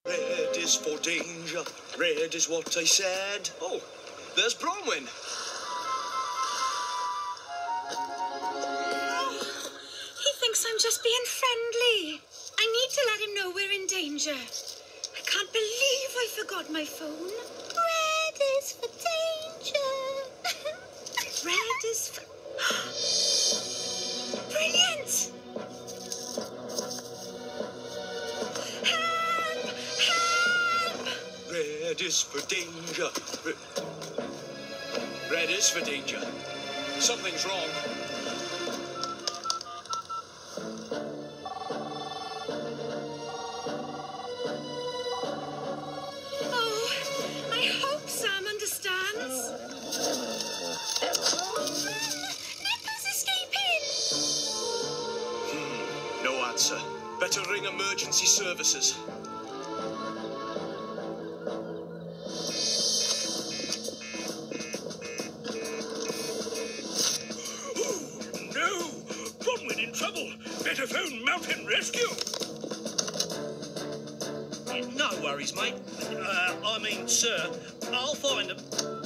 Red is for danger. Red is what I said. Oh, there's Bronwyn. He thinks I'm just being friendly. I need to let him know we're in danger. I can't believe I forgot my phone. Red is for danger. Red is for... Brilliant! Help! Help! Red is for danger. Red is for danger. Something's wrong. Oh, I hope Sam understands. Nipper's escaping! No answer. Better ring emergency services. No! Bronwyn in trouble! Better phone Mountain Rescue! No worries, mate. I mean, sir. I'll find them.